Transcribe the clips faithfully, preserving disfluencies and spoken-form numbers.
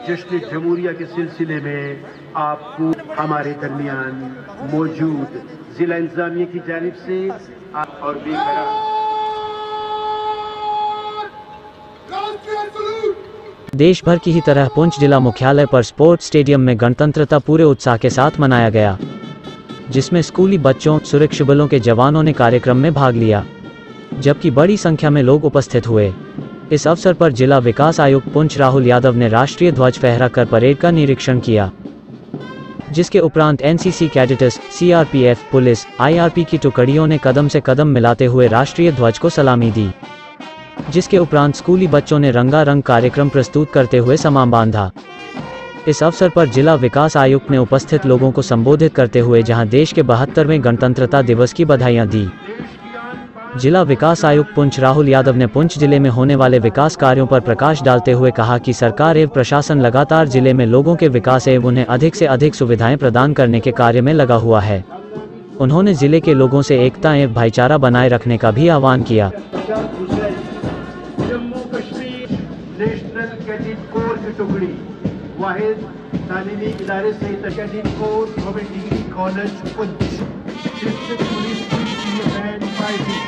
जश्न जमहूरिया के सिलसिले में आपको हमारे दरमियान मौजूद जिला इंतजामिया की जानिब से और बेकरार देश भर की ही तरह पुंछ जिला मुख्यालय पर स्पोर्ट्स स्टेडियम में गणतंत्रता पूरे उत्साह के साथ मनाया गया, जिसमें स्कूली बच्चों, सुरक्षा बलों के जवानों ने कार्यक्रम में भाग लिया, जबकि बड़ी संख्या में लोग उपस्थित हुए। इस अवसर पर जिला विकास आयुक्त पुंछ राहुल यादव ने राष्ट्रीय ध्वज फहरा कर परेड का निरीक्षण किया, जिसके उपरांत NCC cadets, CRPF, police, IRP की टुकड़ियों ने कदम से कदम मिलाते हुए राष्ट्रीय ध्वज को सलामी दी, जिसके उपरांत स्कूली बच्चों ने रंगारंग कार्यक्रम प्रस्तुत करते हुए समां बांधा। इस अवसर पर जिला विकास आयुक्त ने उपस्थित लोगों को संबोधित करते हुए जहां देश के बहत्तरवें गणतंत्रता दिवस की बधाइयां दी। जिला विकास आयुक्त पुंछ राहुल यादव ने पुंछ जिले में होने वाले विकास कार्यों पर प्रकाश डालते हुए कहा कि सरकार एवं प्रशासन लगातार जिले में लोगों के विकास एवं उन्हें अधिक से अधिक सुविधाएं प्रदान करने के कार्य में लगा हुआ है। उन्होंने जिले के लोगों से एकता एवं भाईचारा बनाए रखने का भी आह्वान किया। नेशनल कैडेट कोर की टुकड़ी वाहिद तालीमी इदारे से cadet corps government degree college Poonch district police की बैंड पार्टी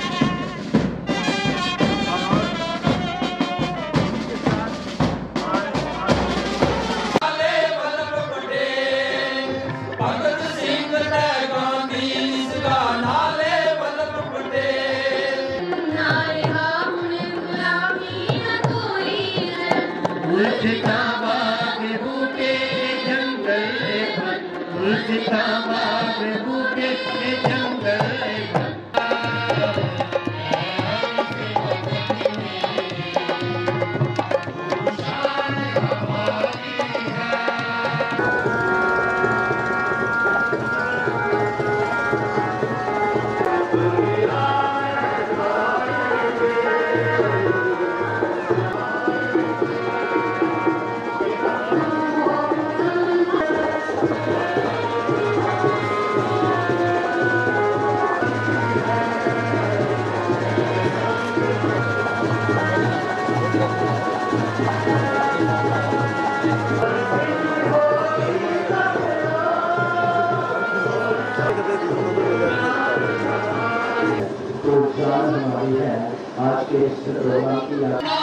आज के इस प्रोग्राम की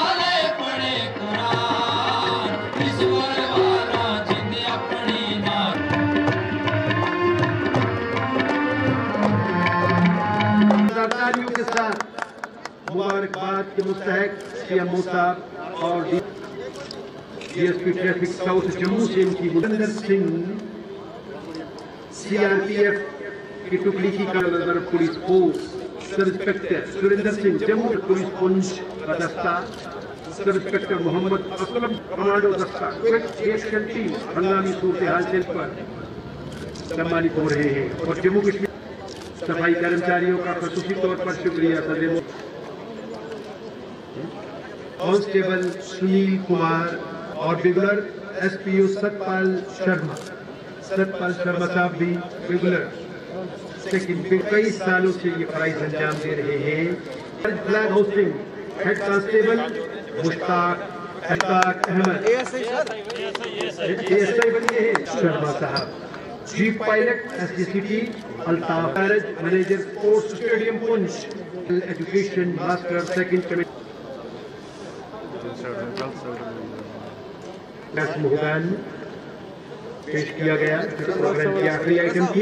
के साथ मुबारकबाद के मुस्तहक सीएम साहब और डीएसपी ट्रैफिक साउथ जम्मू से इनकी मुदंदर सिंह सीआरपीएफ की टुकड़ी की commander police force sub inspector Surendra Singh Jammu police Poonch का दस्ता, sub inspector Mohammad Aslam commando दस्ता एक्शन टीम हंगामी सूरत हाल से पर सम्मानित हो रहे हैं और जम्मू कश्मीर सफाई कर्मचारियों का खसूसी तौर पर शुक्रिया। सदैव कांस्टेबल सुनील कुमार और रेगुलर एसपीओ सतपाल शर्मा सतपाल शर्मा साहब भी रेगुलर लेकिन कई सालों से ये फराइज अंजाम दे रहे हैं। Flag hoisting head constable Mushtaq Ahmed ASI बने हैं शर्मा साहब, chief pilot SDCT Altaf Fairaz, manager sports stadium Poonch, education master second committee मुहदान पेश किया गया। प्रोग्राम की आखिरी आइटम थी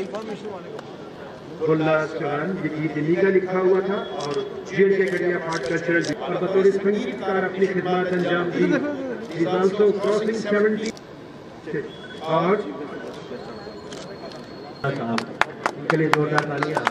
गुल्ला चौहान लीगा लिखा हुआ था और जेल के कड़िया पाठ कल्चरल और बतौर संगीतकार अपनी खिदमत अंजाम दी। ऑल्सो क्रॉसिंग सेवेंटी और इनके लिए जोरदार तालियां।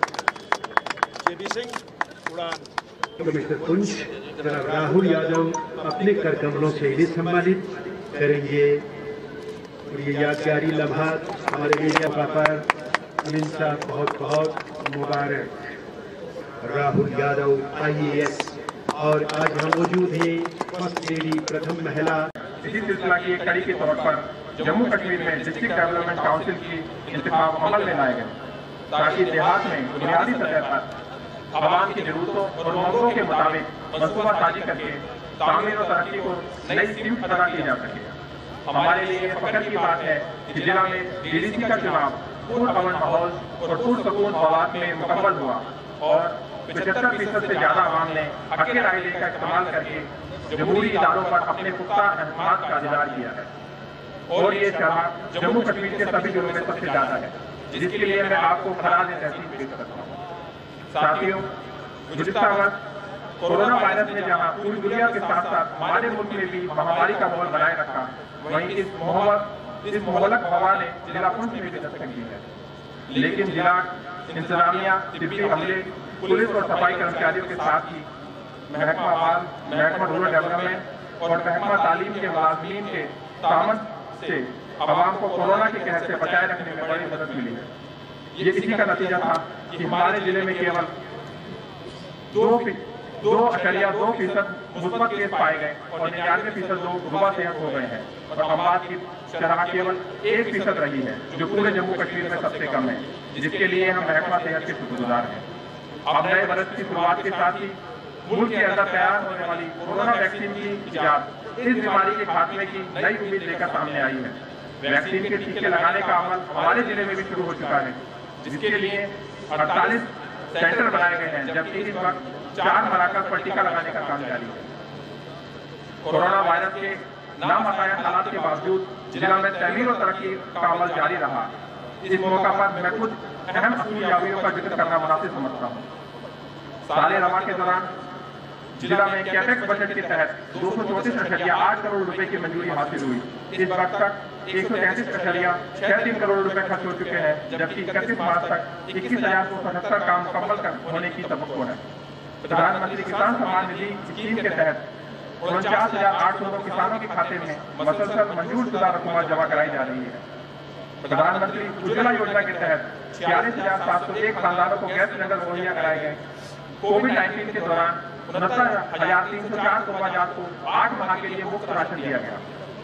कमिश्नर पुंछ जनाब राहुल यादव अपने कर कमलों से इन्हें सम्मानित करेंगे और ये यादगारी लम्हात हमारे मीडिया पर अमीन साहब बहुत बहुत मुबारक। राहुल यादव आईएएस और आज हम मौजूद हैं फर्स्ट लेडी प्रथम महिला। इसी सिलसिला की एक कड़ी के तौर पर जम्मू कश्मीर में डिस्ट्रिक्ट डेवलपमेंट काउंसिल की इंतखाब अमल में लाए गए ताकि देहात में बुनियादी सतह पर आवाम की जरूरतों और उम्मीदों के मुताबिक मनसूबा साजी करके तामीर और तरक्की को नई सिमत अदा की जा सके। हमारे लिए फख्र की बात है कि जिला में डीडीसी का चुनाव पुरअमन माहौल और पुरसकून माहौल में मुकम्मल हुआ और पचहत्तर फीसद से ज्यादा आवाम ने हक़ राय का इस्तेमाल करके जमहूरी इदारों पर अपने पुख्ता अहतमाद का इज़हार किया है और ये शरह जम्मू कश्मीर के सभी जिलों में सबसे ज्यादा है, जिसके लिए मैं आपको खराज तहसीन पेश करता हूँ। साथियों, गुज़िश्ता वर्ष कोरोना वायरस ने जहां पूरी दुनिया के साथ साथ हमारे मुल्क में भी महामारी का माहौल बनाए रखा, वहीं इस मोहम्मद इस मोहलक हवा ने जिला पुंछ में भी दस्तक दी है। लेकिन जिला इंतजामिया, तिब्बी अमले, पुलिस और सफाई कर्मचारियों के साथ ही महकमा माल, महकमा रूरल डेवलपमेंट और महकमा तालीम के मुलाजमीन के तामन से आवाम को कोरोना के कहर से बचाए रखने में बड़ी मदद मिली है। ये इसी का नतीजा था कि हमारे जिले में केवल दो दो अशरिया दो फीसद मुस्बत केस पाए गए और निन्यानवे फीसद लोग रुबा सेहत हो गए हैं और अमवात की शरह केवल एक फीसद रही है, जो पूरे जम्मू कश्मीर में सबसे कम है, जिसके लिए हम महकमा सेहत के शुक्रगुजार हैं। अब नए बरस की शुरुआत के साथ ही मुल्क के अंदर तैयार होने वाली कोरोना वैक्सीन की इजाद इस बीमारी के खात्मे की नई उम्मीद लेकर सामने आई है। वैक्सीन के टीके लगाने का अमल हमारे जिले में भी शुरू हो चुका है, जिसके लिए अड़तालीस सेंटर बनाए गए हैं, जबकि इस वक्त चार मराकज पर टीका लगाने का काम जारी है। कोरोना वायरस के नामुतय्यन हालात के बावजूद जिला में तमीर और तरक्की का अमल जारी रहा। इस मौका पर मैं कुछ अहम असूल यावियों का जिक्र करना मुनासिब समझता हूँ। साले रवा के दौरान जिला में कैपेक्स बजट के तहत दो सौ चौंतीस अशरिया आठ करोड़ रुपए की मंजूरी हासिल हुई। इस वक्त तक एक सौ तैंतीस अशरिया छह तीन करोड़ रुपए खर्च हो चुके हैं, जबकि इकतीस मार्च तक इक्कीस हजार सौ सतहत्तर काम मुकम्मल होने की तवक्को है। प्रधानमंत्री किसान सम्मान निधि स्कीम के तहत उनचास हजार आठ सौ किसानों के खाते में मसलसल मंजूर शुदा रकम जमा कराई जा रही है। प्रधानमंत्री उज्ज्वला योजना के तहत छियालीस हजार सात सौ एक खानदानों को गैस सिलेंडर मुहैया कराए गए। कोविड नाइन्टीन के दौरान उनहत्तर हजार तीन सौ चार कौमाजात को आठ माह के लिए मुफ्त राशन दिया गया।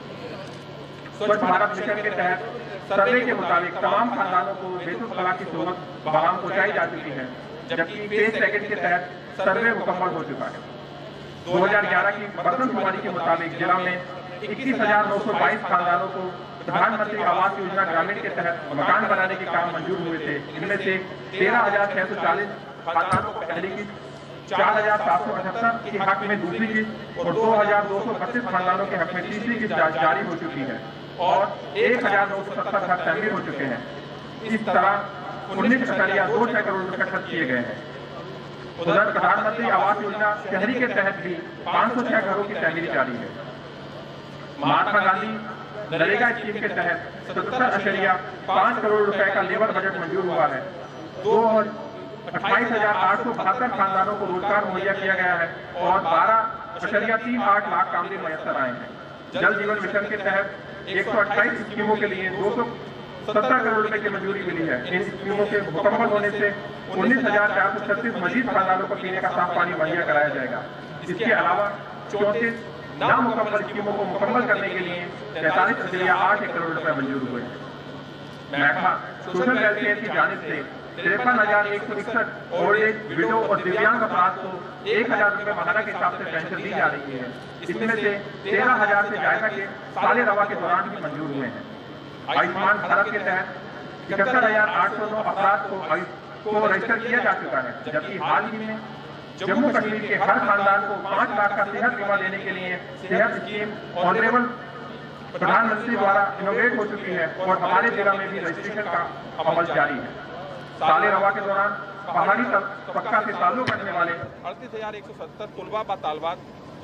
स्वच्छ भारत मिशन के तहत सर्वे के मुताबिक तमाम खानदानों को बैतुल खला की सहूलत बहाम पहुंचाई जा चुकी है, जबकि फेज सेकंड के तहत सर्वे मुकम्मल हो चुका है। दो हजार ग्यारह की मर्दम शुमारी के मुताबिक जिला में इक्कीस हजार नौ सौ बाईस खानदानों को प्रधानमंत्री आवास योजना ग्रामीण के तहत मकान बनाने के काम मंजूर हुए थे। इनमें से तेरह हजार छह सौ चालीस खानदानों को पहली किस्त, चार हजार सात सौ अठहत्तर के हक में दूसरी किस्त और दो हजार दो सौ बत्तीस खानदानों के हक में तीसरी किस्त जारी हो चुकी है और एक हजार नौ सौ सत्तर घर तमीर हो चुके हैं। इस तरह उन्नीस अशरिया दो छह करोड़ रुपए खर्च किए गए हैं। उधर प्रधानमंत्री आवास योजना शहरी के तहत भी पाँच सौ छह घरों की तमीरी जारी है। महात्मा गांधी नरेगा स्कीम के तहत सत्तर अशरिया पाँच करोड़ रुपए का लेबर बजट मंजूर हुआ है। दो और अट्ठाईस हजार आठ सौ बहत्तर खानदानों को रोजगार मुहैया किया गया है और बारह अशरिया तीन आठ लाख कामगार मुयस्सर आए हैं। जल जीवन मिशन के तहत एक सौ अट्ठाईस स्कीमों के लिए दो सौ सत्तर करोड़ रुपए की मंजूरी मिली है। इन स्कीमों के मुकम्मल होने से उन्नीस हजार चार सौ छत्तीस मजीद खानदानों को पीने का साफ पानी मुहैया कराया जाएगा। इसके अलावा चौंतीस नामुकम्मल स्कीमों को मुकम्मल करने के लिए तैंतालीस अशरिया आठ करोड़ रुपए मंजूर हुए हैं। महकमा सोशल वेलफेयर की जानिब से तिरपन हजार एक सौ इकसठ ओल्ड एज, विडो और दिव्यांग अपराध को एक हजार रुपए माहाना के हिसाब से पेंशन दी जा रही है। इसमें से तेरह हजार से ज्यादा के साले रवा के दौरान भी मंजूर हुए हैं। आयुष्मान भारत के तहत इकहत्तर हजार आठ सौ नौ अपराध को को रजिस्टर किया जा चुका है, जबकि हाल ही में जम्मू कश्मीर के हर खानदान को पाँच लाख का सेहत बीमा देने के लिए सेहत स्कीम ऑनरेबल प्रधानमंत्री द्वारा इनोवेट हो चुकी है और हमारे जिला में भी रजिस्ट्रेशन का अमल जारी है। साले रवा के दौरान पहाड़ी पक्का से ताल्लुक रखने वाले अड़तीस हजार एक सौ सत्तर तुलबा व तालबात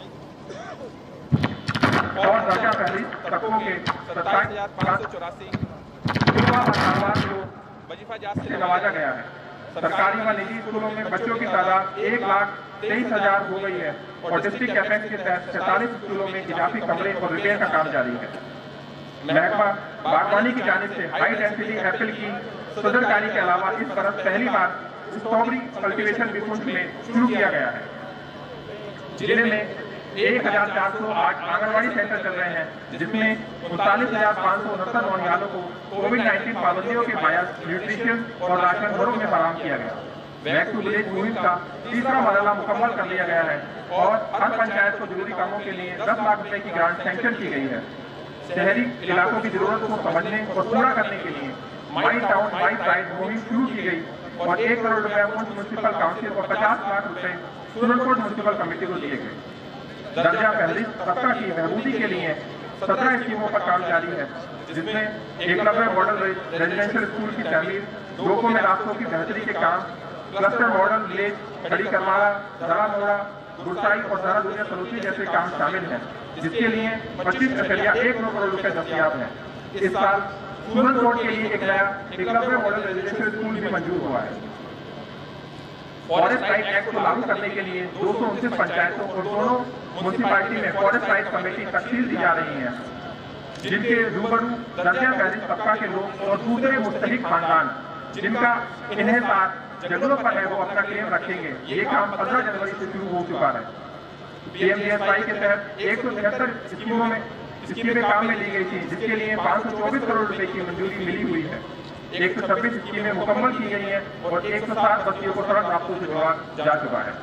और दर्जा पहली तकों के सत्ताईस हजार पाँच सौ चौरासी तुलबा व तालबात को वजीफा जात से नवाजा गया है। सरकारी व निजी स्कूलों में बच्चों की तादाद एक लाख तेईस हजार हो गई है और डिस्ट्रिक्ट कैपेक्स के तहत सैंतालीस स्कूलों में इजाफी कमरे और रिपेयर का काम जारी है। महकमा बागवानी की जानिब से हाई डेंसिटी एप्पल की सदरकारी के अलावा इस बरस पहली बार स्ट्रॉबेरी कल्टीवेशन भी पुंछ में शुरू किया गया है। जिले में एक हजार चार सौ आठ आंगनबाड़ी सेंटर चल रहे हैं, जिसमें उनतालीस हजार पाँच सौ उनहत्तर नौजवानों को कोविड नाइन्टीन पाबंदियों के बायस न्यूट्रिशन और राशन घरों में फराहम किया गया। बैक टू विलेज मुहिम का तीसरा मरहला मुकम्मल कर लिया गया है और हर पंचायत को जरूरी कामों के लिए दस लाख रुपए की ग्रांट सैंक्शन की गई है। शहरी इलाकों की जरूरत को समझने और पूरा करने के लिए माई टाउन माई प्राइड मुहिम शुरू की गई और एक करोड़ रुपए म्युनिसिपल काउंसिल और पचास लाख रुपए सूरनकोट म्युनिसिपल कमेटी को दिए गए। दर्जा पहली सत्ता की बहबूदी के लिए सत्रह स्कीमों पर काम जारी है, जिसमें एकलव्य मॉडल रेजिडेंशियल स्कूल की तमीर, डोको में रास्तों की बेहतरी के काम, क्लस्टर मॉडल विलेज, खड़ी करमाड़ा, दरा मोड़ा, गुरसाई और दरा दुनिया सरोसी जैसे काम शामिल हैं, जिसके लिए पच्चीस अशरिया एक नौ करोड़ रुपए दस्तियाब हैं। इस साल सूरनकोट के लिए एक नया एकलव्य मॉडल रेजिडेंशियल स्कूल भी मंजूर हुआ है। फॉरेस्ट राइट एक्ट को लागू करने के लिए दो सौ उनतीस पंचायतों और दोनों म्युनिसिपैलिटी में फॉरेस्ट राइट कमेटी तश्कील दी जा रही है, जिनके रूबरू दर्जा पहली तबका के लोग और दूसरे मुस्तहिक खानदान जिनका इन्हिसार जंगलों पर है वो अपना क्लेम रखेंगे। ये काम पंद्रह जनवरी से शुरू हो चुका है। पीएमजीएसवाई के तहत एक सौ तिहत्तर स्कीमों में स्कीमें काम में ली गई थी, जिसके लिए पाँच सौ चौबीस करोड़ रुपए की मंजूरी मिली हुई है। एक सौ छब्बीस स्कीमें मुकम्मल की गई हैं और एक सौ सात बस्तियों को सड़क रास्तों से जोड़ा जा चुका है।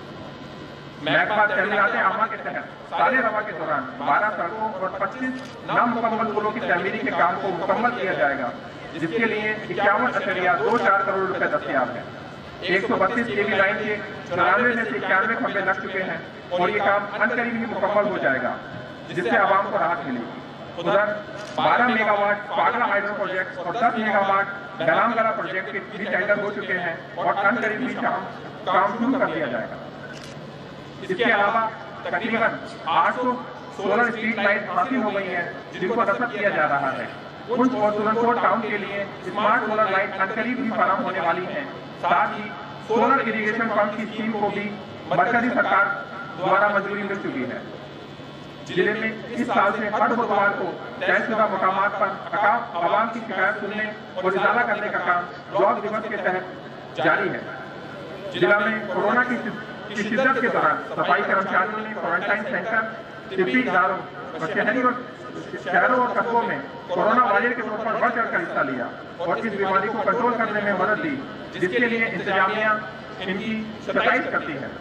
महकमा तमीरात आमा के तहत साले रवा के दौरान बारह सड़कों और पच्चीस नामुकम्मल पुलों की तमीरी के काम को मुकम्मल किया जाएगा, जिसके लिए इक्यावन अशरिया दो चार करोड़ रुपए दस्तियाब है। एक सौ बत्तीस केवी लाइन के चौरानवे में से इक्यानवे खंभे लग चुके हैं और ये काम अनकरीब ही मुकम्मल हो जाएगा, जिससे आवाम को राहत मिलेगी। उधर बारह मेगावाट पागला हाइड्रो प्रोजेक्ट और दस मेगावाट बहरामगढ़ प्रोजेक्ट के भी टेंडर हो चुके हैं और अनकरीब भी काम काम शुरू कर दिया जाएगा। इसके अलावा तकरीबन आठ सौ सोलर स्ट्रीट लाइट हासिल हो गई है, जिनको रसद किया जा रहा है। पुंछ और सूरनकोट टाउन के लिए स्मार्ट सोलर लाइट अनकरीब भी फराहम होने वाली है। साथ ही सोलर इरिगेशन पंप की स्कीम को भी मरकजी सरकार द्वारा मंजूरी मिल चुकी है। जिले में इस साल से हर बुधवार को तयशुदा मुकामात पर आवाम की शिकायत सुनने और इजाला करने का काम ब्लॉक दिवस के तहत जारी है। जिला में कोरोना की शिद्दत के दौरान सफाई कर्मचारियों ने क्वारंटाइन सेंटर, तिब्बी इदारों और शहरी और शहरों और कस्बों में कोरोना वॉरियर के तौर पर बढ़ चढ़कर हिस्सा लिया और इस बीमारी को कंट्रोल करने में मदद दी, जिसके लिए इंतजामिया इनकी सताइश करती है।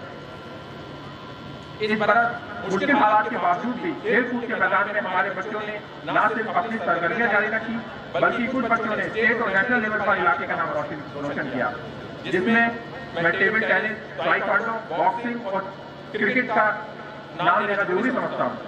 इस बरस मुश्किल हालात के बावजूद भी खेल कूद के मैदान में हमारे बच्चों ने न सिर्फ अपनी सरगर्मियां जारी रखी, बल्कि कुछ बच्चों ने स्टेट और नेशनल लेवल पर इलाके का नाम रोशन रोशन किया, जिसमें मैं टेबल टेनिस, ताइक्वांडो, बॉक्सिंग और क्रिकेट का नाम लेना जरूरी समझता हूँ।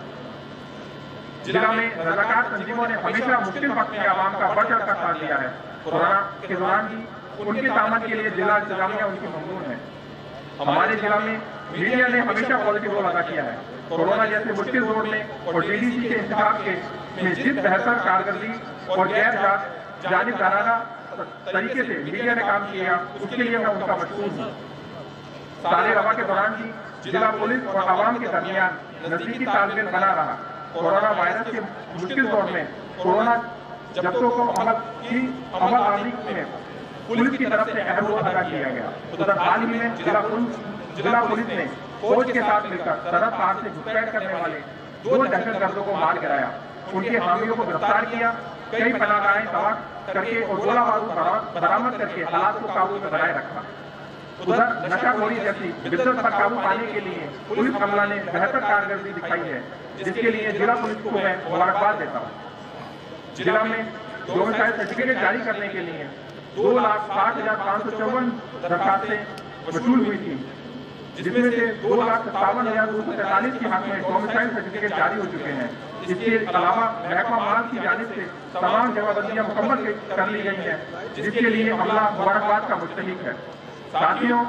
जिला में रजाकार तंजीमों ने हमेशा मुश्किल वक्त में आवाम का बढ़ चढ़ कर साथ दिया है। कोरोना के दौरान भी उनके सामन के लिए जिला इंतजामिया उनकी ममनून है। हमारे जिला में मीडिया ने हमेशा पॉजिटिव रोल अदा किया है। कोरोना जैसे मुश्किल दौर में और डीडीसी के इंतजाम के में जिस बेहतर कारकर्दगी और गैर जानिबदाराना तरीके से मीडिया ने काम किया, उसके लिए मैं उनका मशहूर हूँ। साले रवा के दौरान भी जिला पुलिस और आवाम के दरमियान नजदीकी तालमेल बना रहा। कोरोना वायरस के मुश्किल दौर में कोरोना जब्तों को अमल की अमल आदमी में पुलिस की तरफ से अहम रोल अदा किया गया। उधर हाल ही में जिला पुलिस जिला पुलिस ने फौज के साथ मिलकर सरहद पार से घुसपैठ करने वाले दो दहशतगर्दों को मार गिराया, उनके हामियों को गिरफ्तार किया, कई पनाहगाहें तबाह करके और गोला बारूद बरामद करके हालात को काबू में बनाए रखा। उधर नशाखोरी जैसी बिद्दत पर काबू पाने के लिए पुलिस अमला ने बेहतर कारकर्दगी दिखाई है, जिसके लिए जिला पुलिस को मैं मुबारकबाद देता हूँ। जिला में डोमिसाइल सर्टिफिकेट जारी करने के लिए दो लाख साठ हजार पाँच सौ चौवन दरखास्तें वसूल हुई थी, जिसमें से दो लाख सत्तावन हजार दो सौ तैतालीस के हक में डोमिसाइल सर्टिफिकेट जारी हो चुके हैं। इसके अलावा महकमा माल की जानिब से तमाम जवाबंदियां मुकम्मल कर ली गई हैं, जिसके लिए अमला मुबारकबाद का मुस्तहिक है। साथियों,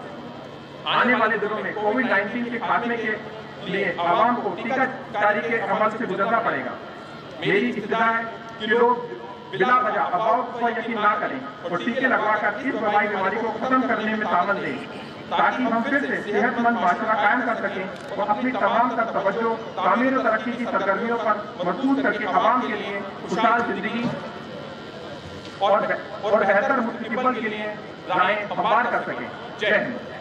आने वाले दिनों में कोविड नाइन्टीन के खात्मे के लिए आवाम को टीकाकारी के अमल से गुजरना पड़ेगा। मेरी इस्तदा है कि लोग बिला वजह अफवाहों पर यकीन ना करें और टीके लगवाकर इस वबाई बीमारी को खत्म करने में तामल दें, ताकि हम फिर से सेहतमंद माशरा कायम कर सकें और अपनी तमाम तर तवज्जो तामीर और तरक्की की सरगर्मियों पर मरकूज करके आवाम के लिए खुशहाल जिंदगी और और बेहतर मुस्तकबिल के लिए राहें हमवार कर सकें। जय हिंद।